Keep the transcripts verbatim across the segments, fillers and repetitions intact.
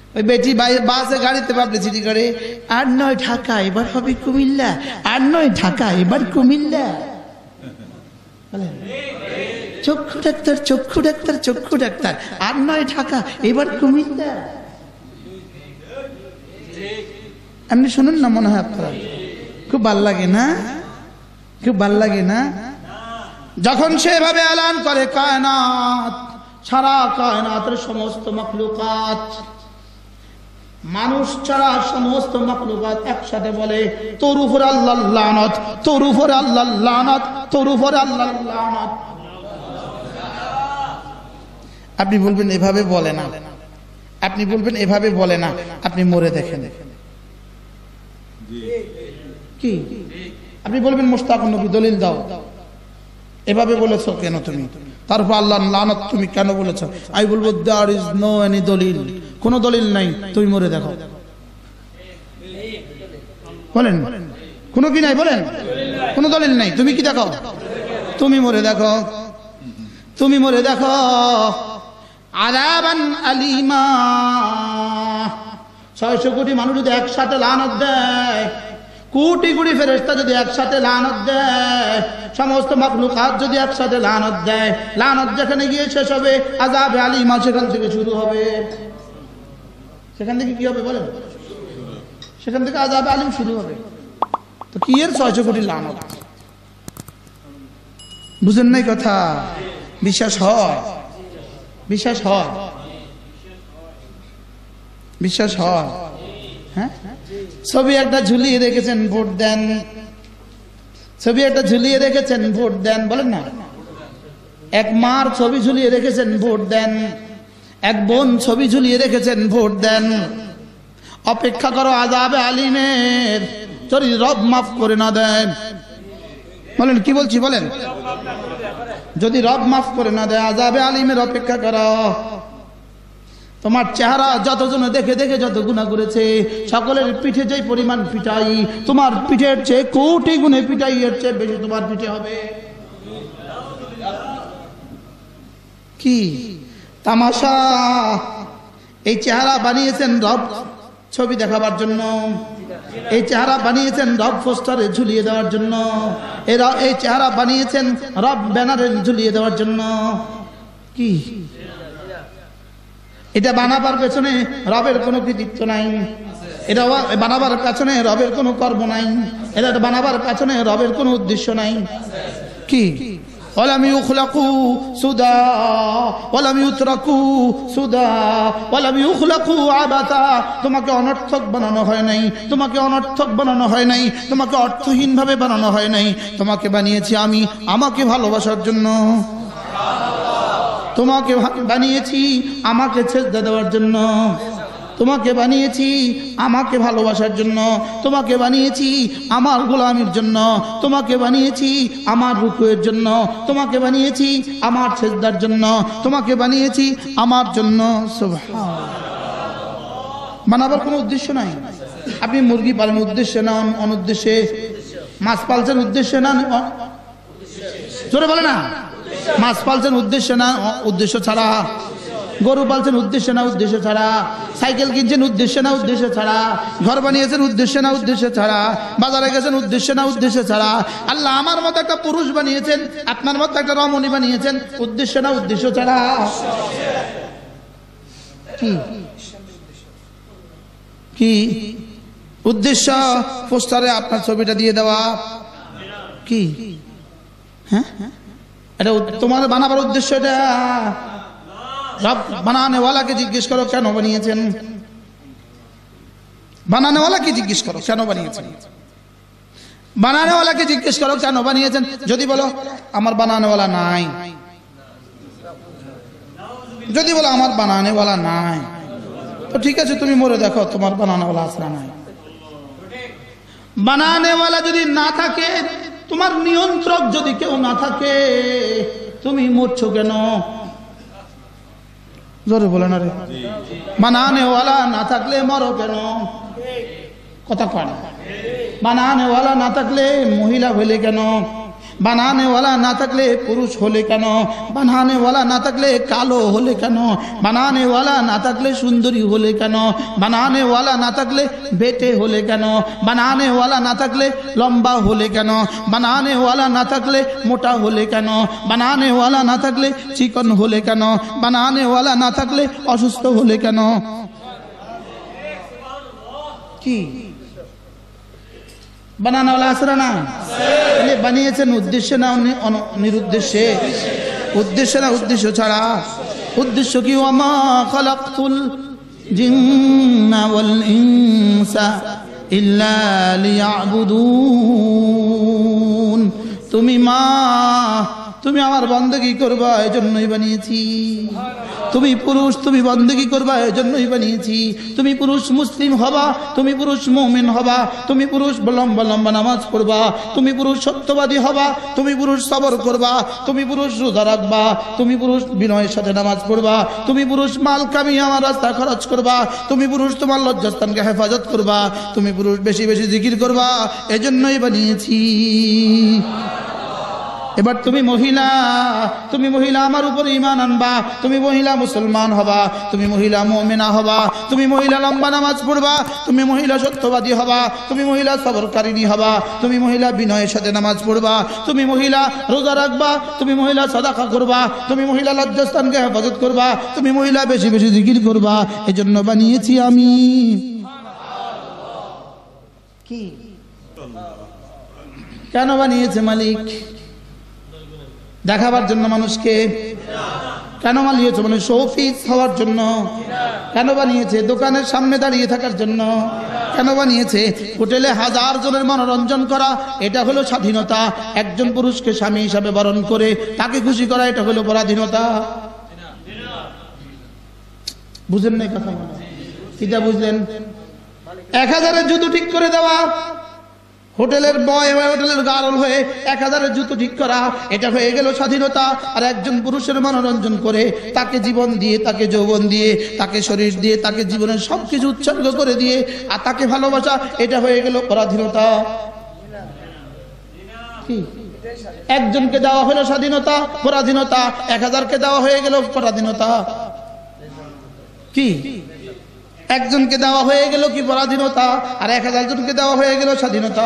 ওই বেটি বাসে গাড়িতে পাবলিসিটি করে, আর নয় ঢাকা এবার হবে কুমিল্লা, আর নয় ঢাকা এবার কুমিল্লা। চক্ষু ডাক্তার চক্ষু ডাক্তার চক্ষু ডাক্তার, আর নয় ঢাকা এবার কুমিল্লা। আপনি শুনুন না, মনে হয় আপনারা খুব ভাল লাগে না? খুব ভাল লাগে না? যখন সেভাবে এলান করে কায়নাত, সারা কায়নাতের সমস্ত মাখলুকাত, মানুষ ছাড়া সমস্ত মাখলুকাত একসাথে বলে তোর উপর আল্লাহর লানত, তোর উপর আল্লাহর লানত, তোর উপর আল্লাহর লানত। আপনি বলবেন এভাবে বলে না, আপনি বলবেন এভাবে বলে না, আপনি মরে দেখেন কি? আপনি বলবেন মুশতাকুন নবী দলিল দাও, এভাবে বলেছো কেন তুমি? তারপর আল্লাহর লানত তুমি কেন বলেছো? আমি বলবো দেয়ার ইজ নো এনি দলিল, কোন দলিল নাই, তুমি মরে দেখো। বলেন কোন কি নাই? বলেন কোন দলিল নাই, তুমি কি দেখো? তুমি মরে দেখো, তুমি মরে দেখো। আযাবান আলিমা, ছয়শো কোটি মানুষ যদি একসাথে লানত দেয়, কোটি কোটি ফেরেশতা যদি একসাথে লানত দেয়, সমস্ত মাখলুকাত যদি একসাথে লানত দেয়, লানত যেখানে গিয়ে শেষ হবে আযাব আলিমা সেখান থেকে শুরু হবে। সেখান থেকে কি হবে বলেন? সেখান থেকে আযাব আলিম শুরু হবে। তো কি এর ছয়শো কোটি লানত? বুঝেন নাই কথা? বিশ্বাস হয়, বিশ্বাস হয়, বিশ্বাস হয়। হ্যাঁ, ছবি একটা ঝুলিয়ে রেখেছেন, ভোট দেন। ছবি একটা ঝুলিয়ে রেখেছেন, ভোট দেন। বলেন না, এক মার ছবি ঝুলিয়ে রেখেছেন, ভোট দেন। এক বোন ছবি ঝুলিয়ে রেখেছেন, ভোট দেন। অপেক্ষা করো আযাবে আলিমের, যদি রব মাফ করে না দেন। বলেন কি বলছি বলেন? যদি রব মাফ করে না দেয় আযাবে আলিমের অপেক্ষা করো। তোমার চেহারা যতজনে দেখে দেখে যত গুনাহ করেছে, সকলের পিঠে যে পরিমাণ পিটাই, তোমার পিঠের চেয়ে কোটি গুণে পিটাই এর চেয়ে বেশি তোমার পিঠে হবে। কি তামাশা! এই চেহারা বানিয়েছেন রব ছবি দেখাবার জন্য, এই চেহারা বানিয়েছেন রব পোস্টারে ঝুলিয়ে দেওয়ার জন্য, এরা এই চেহারা বানিয়েছেন রব ব্যানারে ঝুলিয়ে দেওয়ার জন্য। কি এটা বানাবার পেছনে রবের কোনো কৃতিত্ব নাই, এটা বানাবার পেছনে রবের কোনো কর্ম নাই, এটা বানাবার পেছনে রবের কোনো উদ্দেশ্য নাই। কি ওয়ালাম ইউখলাকু সুদা ওয়ালাম ইউতরাকু সুদা ওয়ালাম ইউখলাকু আবাতা, তোমাকে অনর্থক বানানো হয় নাই, তোমাকে অনর্থক বানানো হয় নাই, তোমাকে অর্থহীন ভাবে বানানো হয় নাই। তোমাকে বানিয়েছি আমি আমাকে ভালোবাসার জন্য, তোমাকে বানিয়েছি আমাকে সেজদা দেওয়ার জন্য, তোমাকে বানিয়েছি আমাকে ভালোবাসার জন্য, তোমাকে বানিয়েছি আমার গোলামির জন্য, তোমাকে বানিয়েছি আমার রুকুয়ের জন্য, তোমাকে বানিয়েছি আমার সেজদার জন্য, তোমাকে বানিয়েছি আমার জন্য। সুবহানাল্লাহ। বানাবার কোনো উদ্দেশ্য নাই। আপনি মুরগি পালন উদ্দেশ্যে না অনুদ্দেশ্যে, মাছ পালছেন উদ্দেশ্যে না, জোরে বলে না, মাছ পালছেন উদ্দেশ্য না উদ্দেশ্য ছাড়া, গরু পালছেন উদ্দেশ্য না উদ্দেশ্য ছাড়া, সাইকেল কিনছেন উদ্দেশ্য না উদ্দেশ্য ছাড়া, ঘর বানিয়েছেন উদ্দেশ্য না উদ্দেশ্য ছাড়া, বাজারে গেছেন উদ্দেশ্য না উদ্দেশ্য ছাড়া। আল্লাহ আমার মতো একটা পুরুষ বানিয়েছেন, আপনার মতো একটা রমণী বানিয়েছেন উদ্দেশ্য না উদ্দেশ্য ছাড়া। কি কি উদ্দেশ্য? পোস্টারে আপনার ছবিটা দিয়ে দেওয়া। কি হ্যাঁ, এটা তোমার বানাবার উদ্দেশ্য? এটা রব বানানেওয়ালাকে জিজ্ঞেস করো কেন বানিয়েছেন, বানানেওয়ালাকে জিজ্ঞেস করো কেন বানিয়েছেন, বানানেওয়ালাকে জিজ্ঞেস করো কেন বানিয়েছেন। যদি বলো আমার বানানেওয়ালা নাই, যদি বলো আমার বানানেওয়ালা নাই, তো ঠিক আছে তুমি মরে দেখো তোমার বানানেওয়ালা আছে না নাই। বানানেওয়ালা যদি না থাকে, তোমার নিয়ন্ত্রক যদি কেউ না থাকে, তুমি মরছো কেন? জোরে বলে না রে। বানানেওয়ালা না থাকলে মরো কেন? কথা কয় না। বানানেওয়ালা না থাকলে মহিলা হইলে কেন? বানানেওয়ালা না থাকলে পুরুষ হলে কেন? বানানেওয়ালা না থাকলে কালো হলে কেন? বানানেওয়ালা না থাকলে সুন্দরী হলে কেন? বানানেওয়ালা না থাকলে বেটে হলে কেন? বানানেওয়ালা না থাকলে লম্বা হলে কেন? বানানেওয়ালা না থাকলে মোটা হলে কেন? বানানেওয়ালা না থাকলে চিকন হলে কেন? বানানেওয়ালা না থাকলে অসুস্থ হলে কেন? কি বানানোওয়ালা আছে না? বানিয়েছেন উদ্দেশ্যে না নিরুদ্দেশ্যে? উদ্দেশ্য না উদ্দেশ্য ছাড়া? উদ্দেশ্য কি? ওয়ামা খালাকতুল জিন্না ওয়াল ইনসা ইল্লা লিয়াবুদুন। তুমি মা, তুমি আমার বন্দেগী করবা, এজন্যই বানিয়েছি। তুমি পুরুষ, তুমি বন্দেগী করবা, এজন্যই বানিয়েছি। তুমি পুরুষ মুসলিম হবা, তুমি পুরুষ মুমিন হবা, তুমি পুরুষ লম্বা লম্বা নামাজ পড়বা, তুমি পুরুষ সত্যবাদী হবা, তুমি পুরুষ সবর করবা, তুমি পুরুষ রোজা রাখবা, তুমি পুরুষ বিনয়ের সাথে নামাজ পড়বা, তুমি পুরুষ মাল কামিয়ে আমার রাস্তা খরচ করবা, তুমি পুরুষ তোমার লজ্জাস্থানকে হেফাজত করবা, তুমি পুরুষ বেশি বেশি জিকির করবা, এজন্যই বানিয়েছি। এবার তুমি মহিলা, তুমি মহিলা আমার উপরে ঈমান আনবা, তুমি মহিলা মুসলমান হবা, তুমি মহিলা মুমিনা হবা, তুমি মহিলা লম্বা নামাজ পড়বা, তুমি মহিলা সত্যবাদী হবা, তুমি মহিলা সবরকারিনী হবা, তুমি মহিলা বিনয়ের সাথে নামাজ পড়বা, তুমি মহিলা রোজা রাখবা, তুমি মহিলা সাদাকা করবা, তুমি মহিলা লজ্জাস্থানকে হেফাজত করবা, তুমি মহিলা বেশি বেশি জিকির করবা, এজন্য বানিয়েছি আমি। কি কেন বানিয়েছে মালিক? দেখাবার জন্য মানুষকে? কেন বানিয়েছে? মানে শোফিস হওয়ার জন্য? কেন বানিয়েছে? দোকানের সামনে দাঁড়িয়ে থাকার জন্য? কেন বানিয়েছে? হোটেলে হাজার জনের মনোরঞ্জন করা, এটা হলো স্বাধীনতা। একজন পুরুষকে স্বামী হিসাবে বরণ করে তাকে খুশি করা, এটা হলো পরাধীনতা। বুঝেন না কথা? কিটা বুঝলেন? এক হাজারের জুতো ঠিক করে দেওয়া, হোটেলের বয় হয়ে হোটেলের গারল হয়ে এক হাজারের জুতো ঠিক করা, এটা হয়ে গেল স্বাধীনতা। আর একজন পুরুষের মনোরঞ্জন করে তাকে জীবন দিয়ে, তাকে যৌবন দিয়ে, তাকে শরীর দিয়ে, তাকে জীবনের সবকিছু উৎসর্গ করে দিয়ে আর তাকে ভালোবাসা, এটা হয়ে গেল পরাধীনতা। কি একজনকে দেওয়া হলো স্বাধীনতা, পরাধীনতা। এক হাজারকে দেওয়া হয়ে গেল পরাধীনতা। কি একজনকে দেওয়া হয়ে গেল কি পরাধীনতা, আর এক হাজার জনকে দেওয়া হয়ে গেল স্বাধীনতা।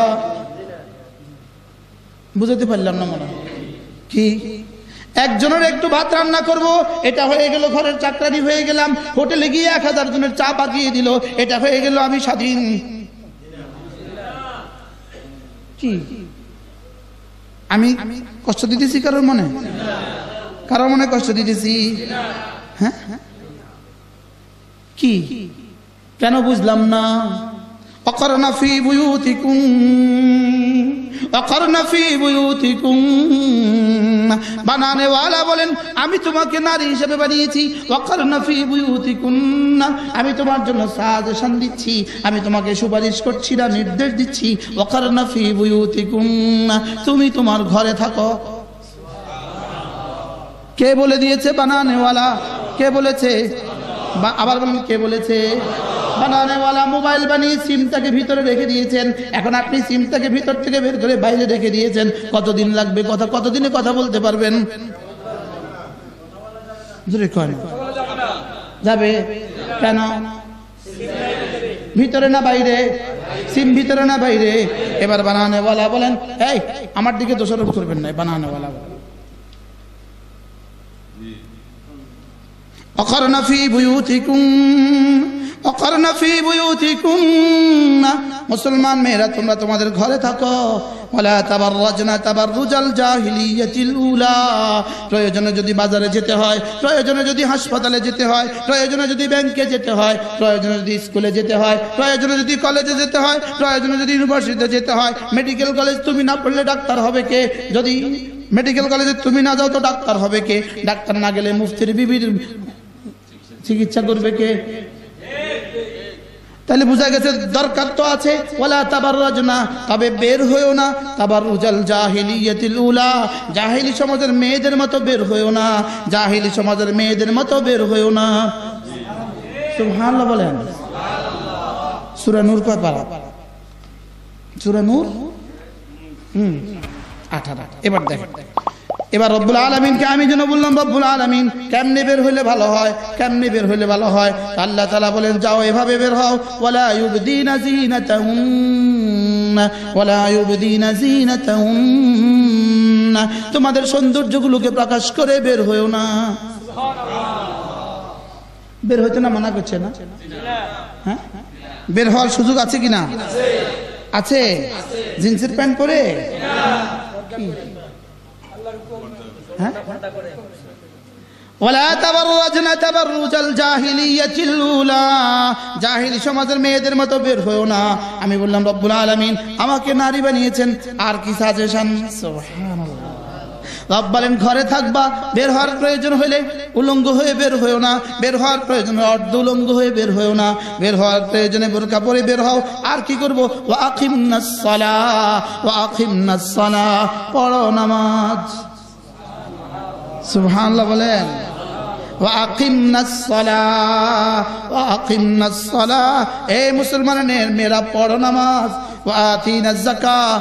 বুঝতে পারলাম না মনে? কি একজনের একটু ভাত রান্না করব, এটা হয়ে গেল ঘরের চাকরানি হয়ে গেলাম। হোটেলে গিয়ে এক হাজার জনের চা পাকিয়ে দিল, এটা হয়ে গেল আমি স্বাধীন। কি আমি কষ্ট দিতেছি কারোর মনে? কারোর মনে কষ্ট দিতেছি? হ্যাঁ কি কেন বুঝলাম না? অকরনা ফি বুয়ুতিকুম, অকরনা ফি বুয়ুতিকুম। বানানেওয়ালা বলেন আমি তোমাকে নারী হিসেবে বানিয়েছি। অকরনা ফি বুয়ুতিকুম, আমি তোমার জন্য সাজেশন দিচ্ছি, আমি তোমাকে সুপারিশ করছি না, নির্দেশ দিচ্ছি। অকরনা ফি বুয়ুতিকুম, তুমি তোমার ঘরে থাকো। কে বলে দিয়েছে? বানানেওয়ালা। কে বলেছে? আবার বলেন কে বলেছে? বানানেওয়ালা। মোবাইল বানিয়ে সিমটাকে ভিতরে রেখে দিয়েছেন, এখন আপনি সিমটাকে ভিতর থেকে বের করে বাইরে রেখে দিয়েছেন। কতদিন লাগবে? কথা কতদিনে কথা বলতে পারবেন? যাবে কেন? ভিতরে না বাইরে? সিম ভিতরে না বাইরে? এবার বানানেওয়ালা বলেন এই আমার দিকে দোষারোপ করবেন না। বানানেওয়ালা অকরনা ফি বুয়ুতিকুম, অকরনা ফি বুয়ুতিকুম। মুসলমান মেয়েরা তোমরা তোমাদের ঘরে থাকো। ওয়ালা তাবাররাজনা তাবাররুজাল জাহিলিয়াতিল উলা। প্রয়োজনে যদি বাজারে যেতে হয়, প্রয়োজনে যদি হাসপাতালে যেতে হয়, প্রয়োজনে যদি ব্যাংকে যেতে হয়, প্রয়োজনে যদি স্কুলে যেতে হয়, প্রয়োজনে যদি কলেজে যেতে হয়, প্রয়োজনে যদি ইউনিভার্সিটিতে যেতে হয়। মেডিকেল কলেজ তুমি না পড়লে ডাক্তার হবে কে? যদি মেডিকেল কলেজে তুমি না যাও তো ডাক্তার হবে কে? ডাক্তার না গেলে মুফতির বিবির চিকিৎসা করবে কে? তাহলে বোঝা গেছে দরকার তো আছে। ওয়ালা তাবাররাজনা, তবে বের হইও না তাবাররুজাল জাহিলিয়াতিল উলা, জাহিলি সমাজের মেয়েদের মতো বের হইও না, জাহিলি সমাজের মেয়েদের মতো বের হইও না। সুবহানাল্লাহ বলেন। সূরা নূর কয় পারা? সূরা নূর হুম আঠারো। এবার দেখেন, এবার রব্বুল আলামিনকে আমি যেন বললাম রব্বুল আলামিন কেমনে বের হইলে ভালো হয়, কেমনে বের হইলে ভালো হয়? আল্লাহ তাআলা বলেন যাও এভাবে বের হও, ওয়ালা ইউবদিনা যিনাতাহুন্না ওয়ালা ইউবদিনা যিনাতাহুন্না, তোমাদের সৌন্দর্যগুলোকে প্রকাশ করে বের হইও না। সুবহানাল্লাহ। বের হইতে না মানা করছে না? হ্যাঁ, বের হওয়ার সুযোগ আছে কিনা? আছে। জিন্সের প্যান্ট পরে ওয়ালা তাবাররাজনা তাবাররুজাল জাহিলিয়াতিল উলা, জাহিলি সমাজের মেয়েদের মতো বের হয়ো না। আমি বললাম রব্বুল আলামিন আমাকে নারী বানিয়েছেন, আর কি সাজেশন? সুবহানাল্লাহ। রব বলেন ঘরে থাকবা, বের হওয়ার প্রয়োজন হলে উলঙ্গ হয়ে বের হয়ো না, বের হওয়ার প্রয়োজন অর্ধ উলঙ্গ হয়ে বের হয়ো না, বের হওয়ার প্রয়োজনে বোরকা পরে বের হও। আর কি করব? ওয়া আকিমনাস সালাহ ওয়া আকিমনাস সালাহ, পড়ো নামাজ। সুবহানাল্লাহ বলেন। ওয়া আকিমনাস সালাহ ওয়া আকিমনাস সালাহ, এ মুসলমানের মেয়েরা পড়ো নামাজ। ওয়া আতিনাজ যাকাত,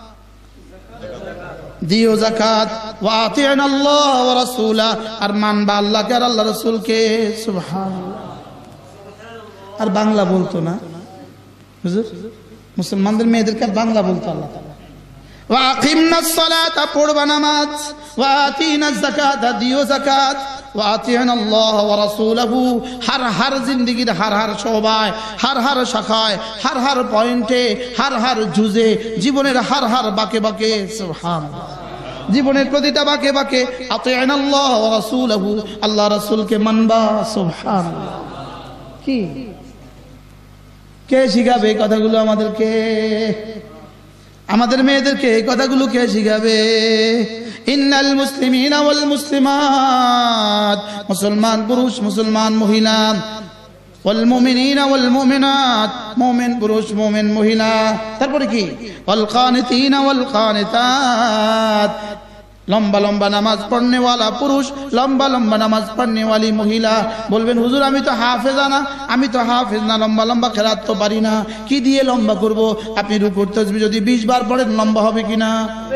দিও যাকাত। ওয়া আতিনাল্লাহ ওয়া রাসূলা, আর মানবা আল্লাহকে আর আল্লাহর রাসূলকে। সুবহানাল্লাহ। আর বাংলা বলতো না হুজুর, মুসলমানদের মেয়েদেরকে বাংলা বলতো আল্লাহ তাআলা। ওয়া আকিমনাস সালাতা, পড়বা নামাজ। ওয়া আতিনাজ যাকাতা, দিও যাকাত। ওয়া আতিনাল্লাহ ওয়া রাসূলাহু, হর হর জিন্দেগির হর হর শোভায়, হর হর শাখায়, হর হর পয়েন্টে, হর হর জুজে, জীবনের হর হর বাকে বাকে। সুবহানাল্লাহ। জীবনের প্রতিটা বাকে বাকে আতিনাল্লাহ ওয়া রাসূলাহু, আল্লাহ রাসূলকে মানবা। সুবহানাল্লাহ। কি কে শিখাবে এই কথাগুলো আমাদেরকে? আমাদের মেয়েদেরকে এই কথাগুলো কে শিখাবে? ইন্নাল মুসলিমিনা ওয়াল মুসলিমাত, মুসলমান পুরুষ মুসলমান মহিলা, ওয়াল মুমিনিনা ওয়াল মুমিনাত, মুমিন পুরুষ মুমিন মহিলা। তারপরে কি? ওয়াল কানিতিনা ওয়াল কানিতাত, লম্বা লম্বা নামাজ পড়নে ওয়ালা পুরুষ, লম্বা লম্বা নামাজ পড়নে ওয়ালি মহিলা। বলবেন হুজুর আমি তো হাফেজা না, আমি তো হাফেজ না, লম্বা লম্বা খেরাত তো পারি না, কি দিয়ে লম্বা করব? আপনি রুকুর তাসবিহ যদি বিশ বার পড়েন লম্বা হবে কিনা?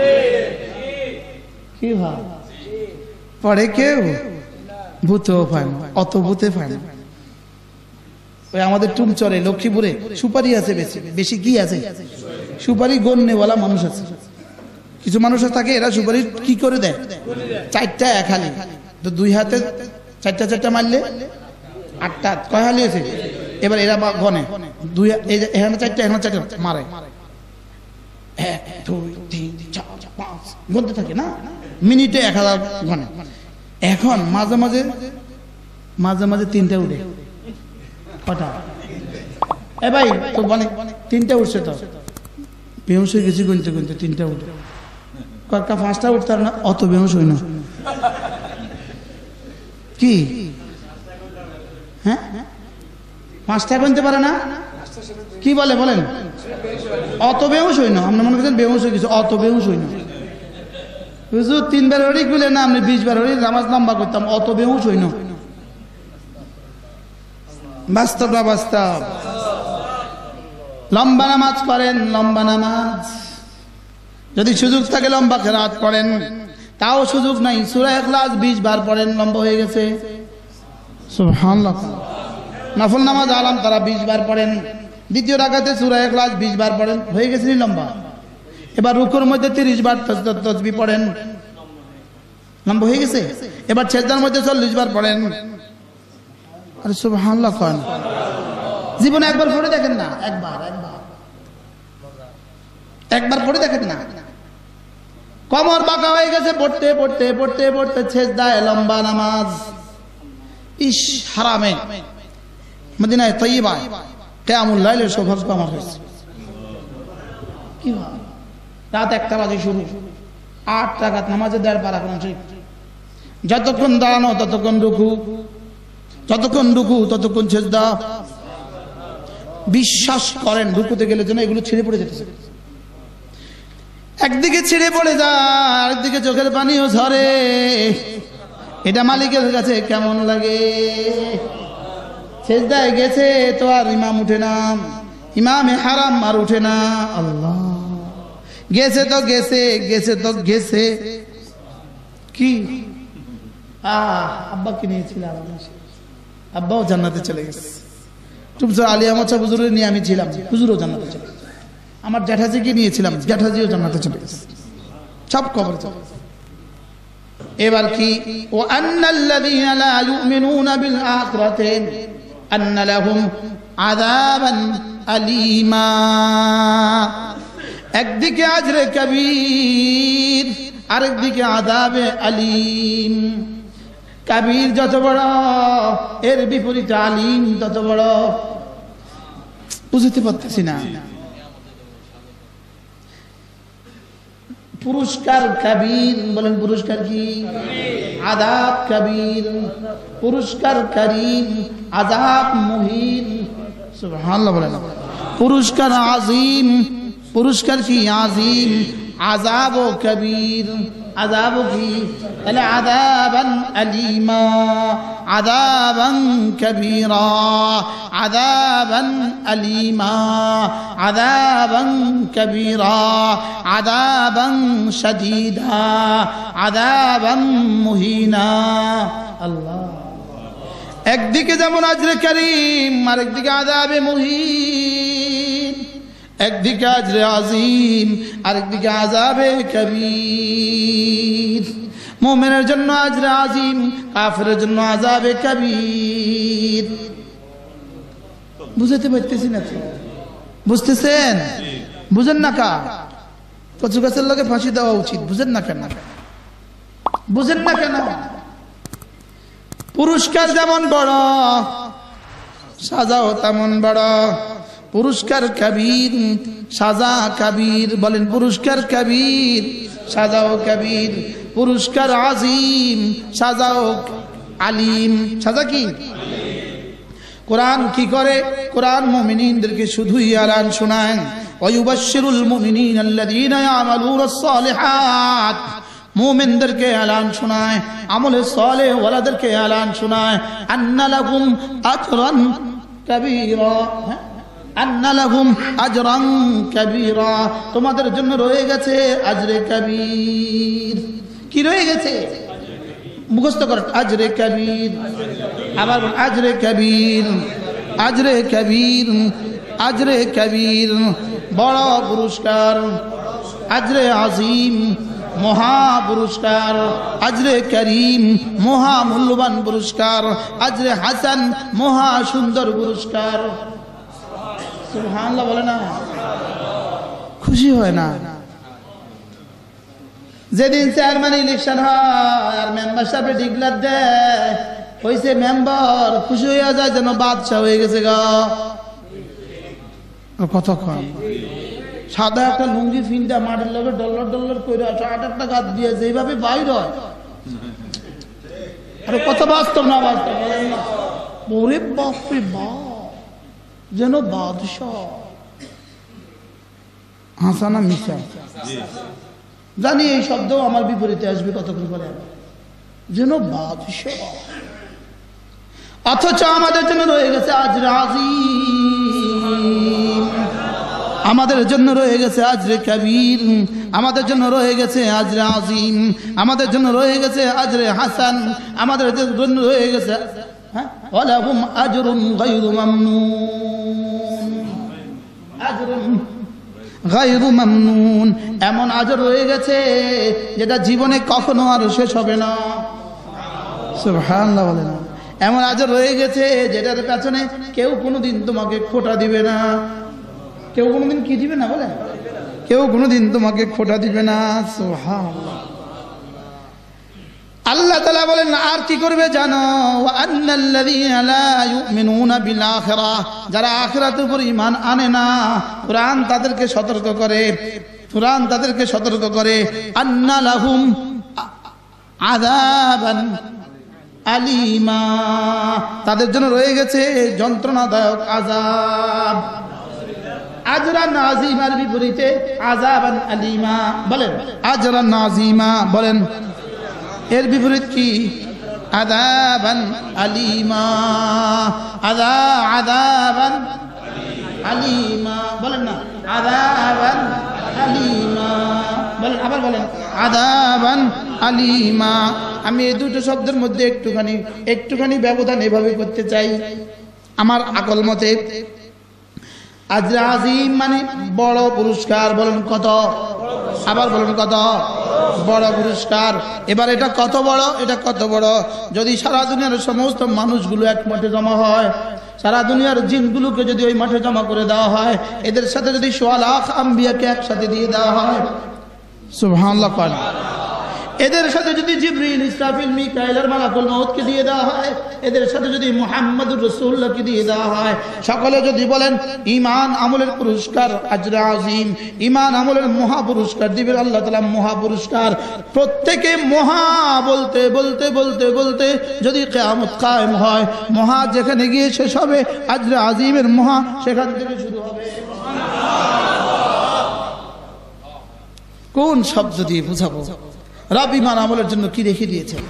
কি ভাব পড়ে কেউ? ভূতেও পায় না, অত ভূতে পায় না। ওই আমাদের টুমচরে লক্ষ্মীপুরে সুপারি আছে বেশি বেশি, কি আছে? সুপারি গণ্যওয়ালা মানুষ আছে। কিছু মানুষ থাকে এরা সুপারি কি করে দেয়? চারটা এক হালি, তো দুই হাতে চারটা চারটা মারলে আটটা, কয় হালি হয়েছে? এবার এরা গনে দুই, এখানে চারটা এখানে চারটা মারে, এক দুই তিন চার পাঁচ গনতে থাকে না, মিনিটে এক হাজার গনে। এখন মাঝে মাঝে মাঝে মাঝে তিনটা উঠে। কটা? এ ভাই তো বলে তিনটা উঠছে, তো বেহুশ হয়ে গেছি গুনতে গুনতে তিনটা উঠে। কয়েকটা পাঁচটা উঠতে না, অত বেহুশ হই না। কি হ্যাঁ, পাঁচটা গুনতে পারে না? কি বলে বলেন? অত বেহুশ হই না। আপনি মনে করছেন বেহুশ হয়ে গেছে, অত বেহুশ হই না। হুজুর তিনবার হরি গুলে না, আপনি বিশ বার হরি নামাজ লম্বা করতাম, অত বেহুশ হই না। বাস্তব না বাস্তব? লম্বা নামাজ পড়েন, লম্বা নামাজ। যদি সুযোগ থাকে লম্বা কেরাত পড়েন, তাও সুযোগ নাই। সূরা ইখলাস বিশ বার পড়েন, লম্বা হয়ে গেছে। সুবহানাল্লাহ। নফল নামাজ আলাম তারা বিশ বার পড়েন, দ্বিতীয় রাকাতে সূরা ইখলাস বিশ বার পড়েন, হয়ে গেছে লম্বা। এবার রুকুর মধ্যে তিরিশ বার তাসবিহ পড়েন, লম্বা হয়ে গেছে। এবার সিজদার মধ্যে চল্লিশ বার পড়েন। আরে সুবহানাল্লাহ। কোন জীবনে একবার পড়ে দেখেন না? একবার একবার একবার পড়ে দেখেন না? কমর বাঁকা হয়ে গেছে পড়তে পড়তে পড়তে পড়তে, সিজদায় লম্বা নামাজ। ইস, হারামে মদিনায় তয়্যিবায় কিয়ামুল লাইলের সৌভাগ্য আমার হয়েছে। কি ভাব, রাত একটা বাজে শুরু, আট রাকাত নামাজে দেড় পারা কোন ঠিক। যতক্ষণ দাঁড়ানো ততক্ষণ রুকু, যতক্ষণ রুকু ততক্ষণ সিজদা। বিশ্বাস করেন রুকুতে গেলে যেন এগুলো ছিঁড়ে পড়ে যেতেছে। একদিকে ছিঁড়ে পড়ে যায়, আরেকদিকে চোখের পানিও ঝরে। এটা মালিকের কাছে কেমন লাগে? সিজদায় গেছে তো আর ইমাম উঠে না, ইমামে হারাম আর উঠে না। আল্লাহ, গেছে তো গেছে, গেছে তো গেছে। কি আহ আব্বাকে নিয়েছিলাম, আব্বাও জান্নাতে চলে গেছে। চুপচাপ আলিয়া মোছা হুজুরের নিয়ে আমি ছিলাম, হুজুরও জান্নাতে চলে গেছে। আমার জ্যাঠাজিকে নিয়েছিলাম, জ্যাঠাজিও জান্নাতে চলে গেছে। সব কবর চলে। এবার কি ও আন্নাল্লাযীনা লা ইউমিনুনা বিল আখিরাতি আন্না লাহুম আযাবান আলীমা। একদিকে আজরে কবীর, আরেকদিকে আযাবে আলীম। কবীর যত বড়, এর বিপরীতে আলীম তত বড়। বুঝতে পারতেছি না। পুরস্কার কবীর, বলেন পুরস্কার কি? আযাব কবীর। পুরস্কার করিম, আযাব মুহিন। সুবহানাল্লাহ বলেন। পুরস্কার আজিম, পুরস্কার কি? আজিম। আযাব কবীর, আযাব কি? তাহলে আযাবান আলীমা, আযাবান কবীরা, আযাবান আলীমা, আযাবান কবীরা, আযাবান শাদীদা, আযাবান মুহিনা। আল্লাহ। একদিকে যেমন আজরে করিম, আরেকদিকে আযাবে মুহিন। একদিকে আজরে আজিম, আরেকদিকে আযাবে কবীর। মুমিনের জন্য আজরে আজিম, কাফেরের জন্য আযাবে কবীর। বুঝতে পারতেছি না তো? বুঝতেছেন? বুঝেন না কা? কচু গাছের লোকে ফাঁসি দেওয়া উচিত। বুঝেন না কেন? বুঝেন না কেন? পুরস্কার যেমন বড়, সাজাও তেমন বড়। পুরস্কার কবীর, সাজা কবীর। বলেন পুরস্কার কবীর, সাজাও কবীর। পুরস্কার আজিম, সাজাও আলিম। সাজা কি? কোরআন কি করে? কোরআন মুমিনদেরকে শুধুই এলান শোনায়। ওয়ায়ুবাশশিরুল মুমিনিনা আল্লাযীনা ইয়ামালুনাস সালিহাত। মুমিনদেরকে এলান শোনায়, আমলে সালেহ ওয়ালাদেরকে এলান শোনায়। আন্না লাহুম আজরান কাবীরা, আন্না লাহুম আজরান কাবীরা। তোমাদের জন্য রয়ে গেছে আজরে কবীর। কি রয়ে গেছে? মুখস্থ কর। আজরে কবীর। আবার আজরে কবীর, আজরে কবীর, আজরে কবীর। বড় পুরস্কার। আজরে আজিম, মহা পুরস্কার। আজরে করিম, মহা মূল্যবান পুরস্কার। আজরে হাসান, মহা সুন্দর পুরস্কার। সুবহানাল্লাহ বলে না? খুশি হয় না? যেদিন চেয়ারম্যান ইলেকশন হয় আর মেম্বার সাহেব ডিক্লার দেয়, হইছে মেম্বার, খুশি হইয়া যায় যেন বাদশাহ হয়ে গেছে গা। কথা কম। সাদা একটা লুঙ্গি ফিনটা মাটির লগে ডলার ডলার করে আট আটটা গাছ দিয়ে যেভাবে বাইর হয়, আরে কত বাস্তব না বাস্তব? ওরে বাপরে বাপ, যেন বাদশাহ। হাসানা মিশা জানি এই শব্দ আমার বিপরীতে আসবে কতক্ষণ পরে। যেন বাদশাহ। অথচ আমাদের জন্য রয়ে গেছে আজরে আজিম, আমাদের জন্য রয়ে গেছে আজরে কবীর, আমাদের জন্য রয়ে গেছে আজরে আজিম, আমাদের জন্য রয়ে গেছে আজরে হাসান, আমাদের জন্য রয়ে গেছে ওয়ালাহুম আজরুন গায়রু মামনুন। আজরুন গায়রু মামনুন, এমন আজর রয়ে গেছে যেটা জীবনে কখনো আর শেষ হবে না। সুবহানাল্লাহ বলেন। এমন আজর রয়ে গেছে যেটার পেছনে কেউ কোনোদিন তোমাকে খোঁটা দিবে না। কেউ কোনোদিন কি দিবে না? বলে কেউ কোনোদিন তোমাকে খোঁটা দিবে না। সুবহানাল্লাহ। আল্লাহ তাআলা বলেন আর কি করবে জানো? ওয়া আন্নাল্লাযীনা লা ইউমিনুনা বিল আখিরাহ, যারা আখিরাতের উপর ঈমান আনে না, কুরআন তাদেরকে সতর্ক করে, কুরআন তাদেরকে সতর্ক করে আন্না লাহুম আযাবান আলীমা, তাদের জন্য রয়ে গেছে যন্ত্রণাদায়ক আযাব। আজরান আজিমার বিপরীতে আযাবান আলীমা। বলেন আজরান আজিমা, বলেন এর বিপরীত কি? আযাবান আলীমা। আযা আযাবান আলীমা, বলেন না আযাবান আলীমা। আবার বলেন আযাবান আলিমা। আমি এই দুটো শব্দের মধ্যে একটুখানি একটুখানি ব্যবধান এভাবে করতে চাই আমার আকল মতে। আজর আজিম মানে বড় পুরস্কার। বলেন কত? আবার বলেন কত? বড় পুরস্কার। এবার এটা কত বড়? এটা কত বড়? যদি সারা দুনিয়ার সমস্ত মানুষগুলো এক মাঠে জমা হয়, সারা দুনিয়ার জিনগুলোকে যদি ওই মাঠে জমা করে দেওয়া হয়, এদের সাথে যদি সোয়া লাখ আম্বিয়াকে একসাথে দিয়ে দেওয়া হয়, সুবহানাল্লাহ, এদের সাথে যদি জিবরিল, ইসরাফিল, মিকাইল আর মালাকুল মউতকে দিয়ে দেওয়া হয়, এদের সাথে যদি মুহাম্মদুর রাসূলুল্লাহকে দিয়ে দেওয়া হয়, সকলে যদি বলেন ঈমান আমলের পুরস্কার আজর আজিম, ঈমান আমলের মহা পুরস্কার দিবেন আল্লাহ তাআলা, মহা পুরস্কার। প্রত্যেকে মহা বলতে বলতে বলতে বলতে যদি কিয়ামত কায়েম হয়, মহা যেখানে গিয়ে শেষ হবে, আজর আজিমের মহা সেখান থেকে শুরু হবে। কোন শব্দ দিয়ে বুঝাবো রব ঈমান আমলের জন্য কি রেখে দিয়েছেন?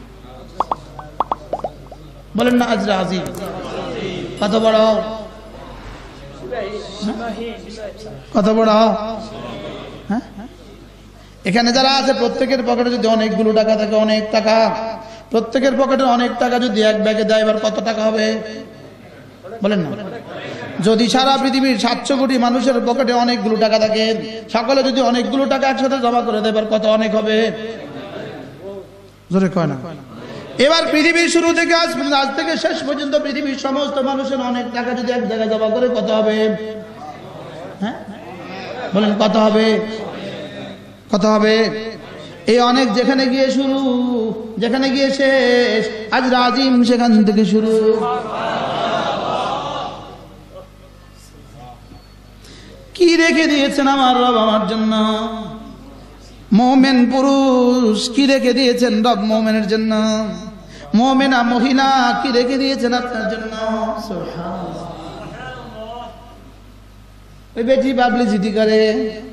বলেন না আজর আজিম কত বড়, কত বড়। হ্যাঁ, এখানে যারা আছে প্রত্যেকের পকেটে যদি অনেকগুলো টাকা থাকে, অনেক টাকা, প্রত্যেকের পকেটে অনেক টাকা যদি এক ব্যাগে দেয়, এবার কত টাকা হবে? বলেন না। যদি সারা পৃথিবীর সাতশো কোটি মানুষের পকেটে অনেকগুলো টাকা থাকে, সকলে যদি অনেকগুলো টাকা একসাথে জমা করে দেয়, এবার কত অনেক হবে? জোরে কয় না। এবার পৃথিবীর শুরু থেকে আজ আজ থেকে শেষ পর্যন্ত পৃথিবীর সমস্ত মানুষের অনেক টাকা যদি এক জায়গায় জমা করে কত হবে? হ্যাঁ বলেন কত হবে? কত হবে? এই অনেক যেখানে গিয়ে শুরু, যেখানে গিয়ে শেষ, আজর আজিম সেখান থেকে শুরু। কি রেখে দিয়েছেন আমার রব আমার জন্য? মুমিন পুরুষ কি রেখে দিয়েছেন রব মুমিনের জন্য? মুমিনা মহিলা কি রেখে দিয়েছেন আপনার জন্য? সুবহানাল্লাহ। ওই বেটি বাবলি জিদি করে